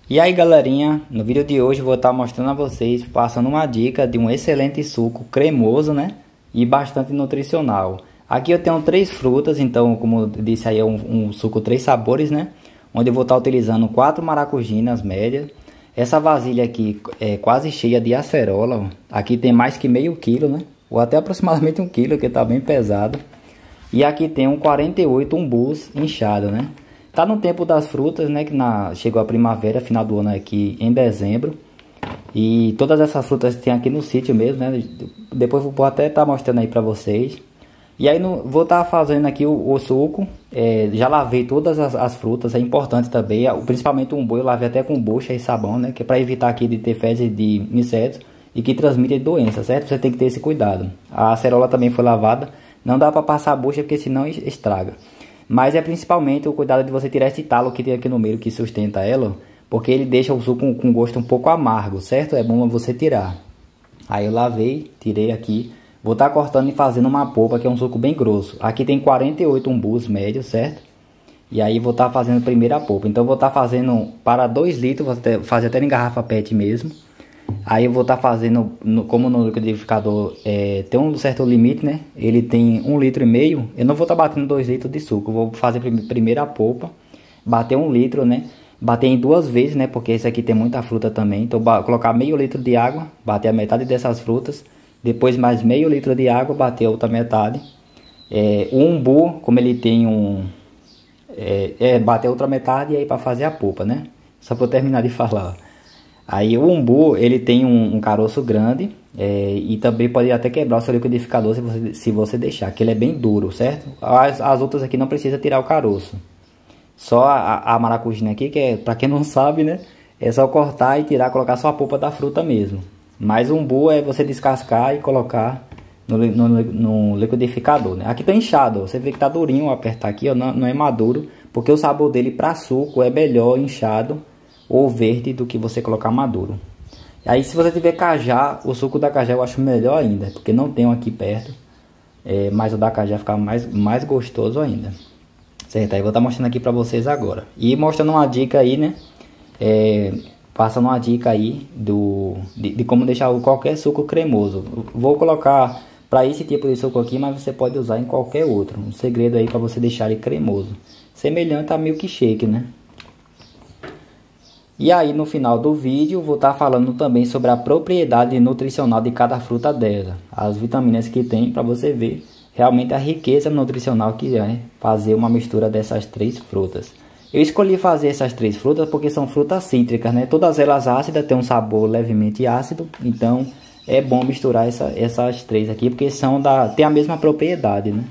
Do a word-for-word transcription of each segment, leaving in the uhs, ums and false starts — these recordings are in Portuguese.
E aí galerinha, no vídeo de hoje eu vou estar mostrando a vocês, passando uma dica de um excelente suco cremoso, né? E bastante nutricional. Aqui eu tenho três frutas, então como eu disse aí é um, um suco três sabores, né? Onde eu vou estar utilizando quatro maracujinas médias. Essa vasilha aqui é quase cheia de acerola, ó. Aqui tem mais que meio quilo, né? Ou até aproximadamente um quilo, que tá bem pesado. E aqui tem um quarenta e oito umbus inchado, né? Tá no tempo das frutas, né? Que na, chegou a primavera, final do ano aqui em dezembro. E todas essas frutas tem aqui no sítio mesmo, né? Depois vou até estar tá mostrando aí pra vocês. E aí no, vou estar tá fazendo aqui o, o suco. É, já lavei todas as, as frutas, é importante também. Principalmente o umbu, eu lavei até com bucha e sabão, né? Que é pra evitar aqui de ter fezes de insetos e que transmitem doenças, certo? Você tem que ter esse cuidado. A acerola também foi lavada. Não dá pra passar a bucha porque senão estraga. Mas é principalmente o cuidado de você tirar esse talo que tem aqui no meio que sustenta ela, porque ele deixa o suco com, com gosto um pouco amargo, certo? É bom você tirar. Aí eu lavei, tirei aqui. Vou estar tá cortando e fazendo uma polpa, que é um suco bem grosso. Aqui tem quarenta e oito umbus médios, certo? E aí vou estar tá fazendo primeiro a polpa. Então vou estar tá fazendo para dois litros, vou até, fazer até em garrafa pet mesmo. Aí eu vou estar tá fazendo, no, como no liquidificador é, tem um certo limite, né? Ele tem um litro e meio. Eu não vou estar tá batendo dois litros de suco. Eu vou fazer primeiro a polpa, bater um litro, né? Bater em duas vezes, né? Porque esse aqui tem muita fruta também. Então colocar meio litro de água, bater a metade dessas frutas. Depois mais meio litro de água, bater a outra metade. É, o umbu, como ele tem um... É, é bater a outra metade e aí para fazer a polpa, né? Só para eu terminar de falar. Aí o umbu, ele tem um, um caroço grande é, e também pode até quebrar o seu liquidificador se você, se você deixar, que ele é bem duro, certo? As, as outras aqui não precisa tirar o caroço. Só a, a maracujina aqui, que é, pra quem não sabe, né? É só cortar e tirar, colocar só a polpa da fruta mesmo. Mas o umbu é você descascar e colocar no, no, no liquidificador, né? Aqui tá inchado, você vê que tá durinho, apertar aqui, ó, não, não é maduro, porque o sabor dele para suco é melhor inchado ou verde do que você colocar maduro. Aí se você tiver cajá, o suco da cajá eu acho melhor ainda, porque não tem um aqui perto, é, mas o da cajá fica mais, mais gostoso ainda. Certo, aí eu vou estar mostrando aqui pra vocês agora. E mostrando uma dica aí, né, é, passando uma dica aí do, de, de como deixar qualquer suco cremoso. Vou colocar para esse tipo de suco aqui, mas você pode usar em qualquer outro. Um segredo aí para você deixar ele cremoso. Semelhante a milkshake, né? E aí no final do vídeo vou estar falando também sobre a propriedade nutricional de cada fruta dela. As vitaminas que tem para você ver realmente a riqueza nutricional que é fazer uma mistura dessas três frutas. Eu escolhi fazer essas três frutas porque são frutas cítricas, né? Todas elas ácidas, têm um sabor levemente ácido. Então é bom misturar essa, essas três aqui porque são da, tem a mesma propriedade, né?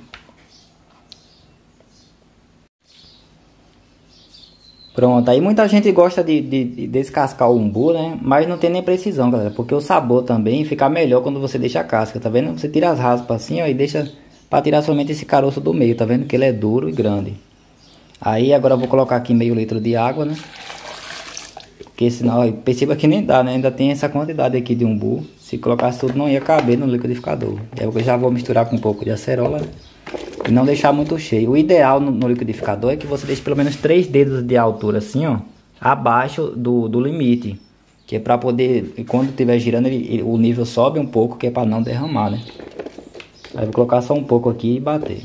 Pronto, aí muita gente gosta de, de, de descascar o umbu, né? Mas não tem nem precisão, galera, porque o sabor também fica melhor quando você deixa a casca, tá vendo? Você tira as raspas assim, ó, e deixa para tirar somente esse caroço do meio, tá vendo? Que ele é duro e grande. Aí agora eu vou colocar aqui meio litro de água, né? Porque senão, ó, perceba que nem dá, né? Ainda tem essa quantidade aqui de umbu. Se colocasse tudo não ia caber no liquidificador. Aí eu já vou misturar com um pouco de acerola, né? E não deixar muito cheio. O ideal no, no liquidificador é que você deixe pelo menos três dedos de altura assim, ó, abaixo do, do limite, que é para poder, quando estiver girando, ele, ele, o nível sobe um pouco, que é para não derramar, né? Aí vou colocar só um pouco aqui e bater.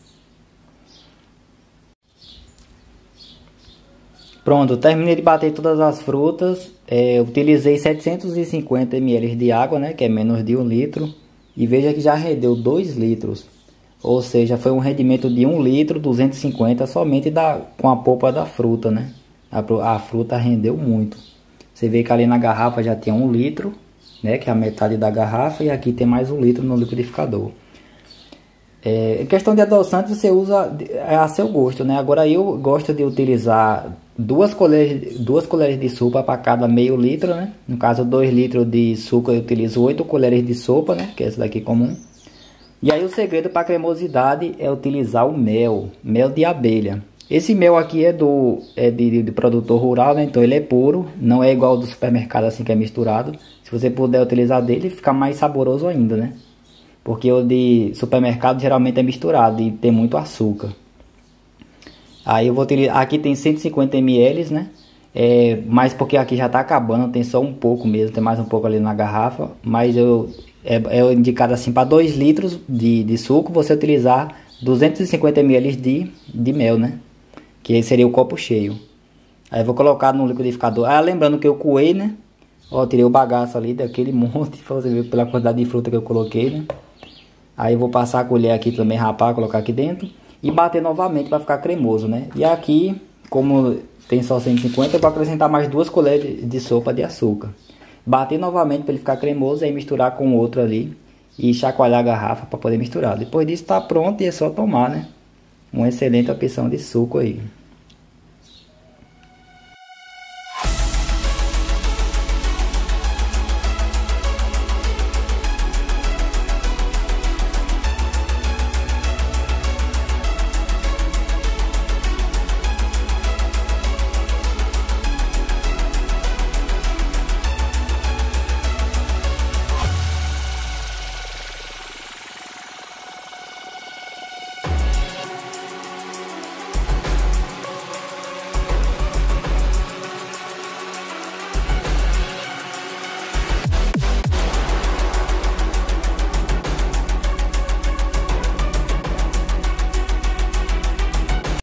Pronto, terminei de bater todas as frutas. É, utilizei setecentos e cinquenta mililitros de água, né, que é menos de um litro. E veja que já rendeu dois litros. Ou seja, foi um rendimento de um litro, duzentos e cinquenta somente da, com a polpa da fruta, né? A, a fruta rendeu muito. Você vê que ali na garrafa já tem um litro, né? Que é a metade da garrafa. E aqui tem mais um litro no liquidificador. É, em questão de adoçante, você usa a seu gosto, né? Agora eu gosto de utilizar duas colheres, duas colheres de sopa para cada meio litro, né? No caso, dois litros de suco eu utilizo oito colheres de sopa, né? Que é essa daqui comum. E aí o segredo para cremosidade é utilizar o mel, mel de abelha. Esse mel aqui é do é de, de produtor rural, né? Então ele é puro, não é igual ao do supermercado assim que é misturado. Se você puder utilizar dele, fica mais saboroso ainda, né? Porque o de supermercado geralmente é misturado e tem muito açúcar. Aí eu vou utilizar, aqui tem cento e cinquenta mililitros, né? É, mas porque aqui já tá acabando, tem só um pouco mesmo, tem mais um pouco ali na garrafa. Mas eu é, é indicado assim para dois litros de, de suco você utilizar duzentos e cinquenta mililitros de, de mel, né? Que seria o copo cheio. Aí eu vou colocar no liquidificador. Ah, lembrando que eu coei, né? Ó, tirei o bagaço ali daquele monte, pra você ver pela quantidade de fruta que eu coloquei, né? Aí eu vou passar a colher aqui também, rapar, colocar aqui dentro. E bater novamente para ficar cremoso, né? E aqui, como tem só cento e cinquenta, eu vou acrescentar mais duas colheres de sopa de açúcar. Bater novamente para ele ficar cremoso, aí misturar com o outro ali. E chacoalhar a garrafa para poder misturar. Depois disso tá pronto e é só tomar, né? Uma excelente opção de suco aí.